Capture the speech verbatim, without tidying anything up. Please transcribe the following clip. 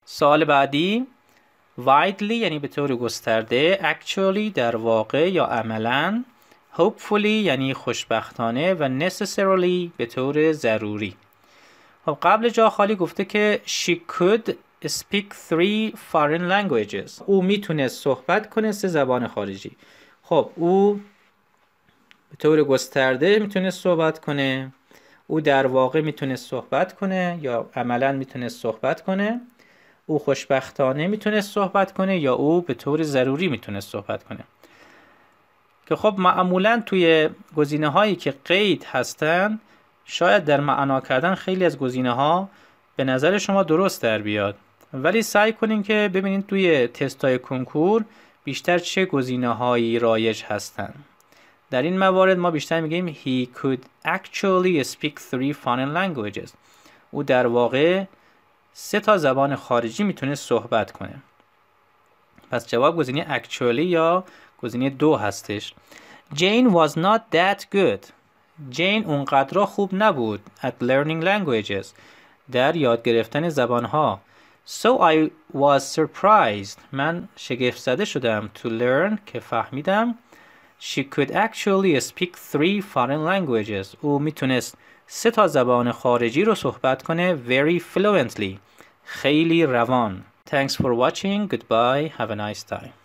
سوال بعدی widely یعنی به طور گسترده، actually در واقع یا عملاً، hopefully یعنی خوشبختانه و necessarily به طور ضروری. خب قبل جا خالی گفته که she could speak three foreign languages. او میتونه صحبت کنه سه زبان خارجی. خب او به طور گسترده میتونه صحبت کنه، او در واقع میتونه صحبت کنه یا عملاً میتونه صحبت کنه، او خوشبختانه میتونه صحبت کنه یا او به طور ضروری میتونه صحبت کنه. که خب معمولاً توی گزینه هایی که قید هستن شاید در معنا کردن خیلی از گزینه ها به نظر شما درست در بیاد، ولی سعی کنین که ببینین توی تستای کنکور بیشتر چه گزینه هایی رایج هستن. در این موارد ما بیشتر میگیم he could actually speak three foreign languages. او در واقع سه تا زبان خارجی میتونه صحبت کنه. پس جواب گزینه actually یا گزینه دو هستش. Jane was not that good. جین اونقدر خوب نبود at learning languages در یاد گرفتن زبانها. So I was surprised. من شگفت زده شدم to learn که فهمیدم she could actually speak three foreign languages. او میتونست سه تا زبان خارجی رو صحبت کنه very fluently. خیلی روان. Thanks for watching. Goodbye. Have a nice time.